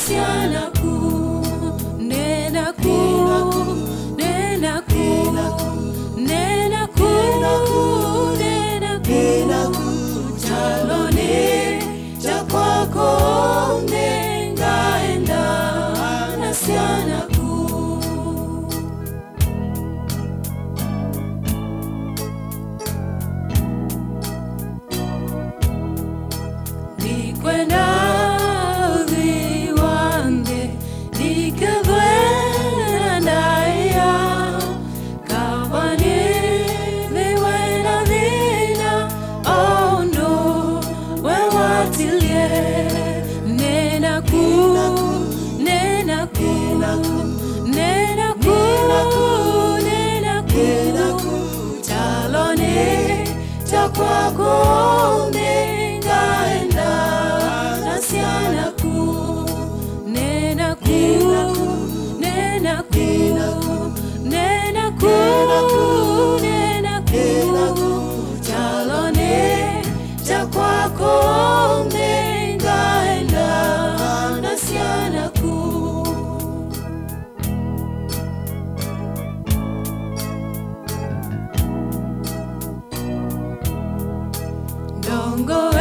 nasiana ku nena ku nena ku nena ku nena ku chalone cha kwako nengaenda nasiana ku nikwenda viwande nikagwenda ya kawane viwena vina oh no wewatilie nena ku nena ku nena ku nena ku chalone cha kwako nengaenda nasiana ku nena ku nena ku nena ku nena ku chalone cha kwako nengaenda nasiana ku Dongo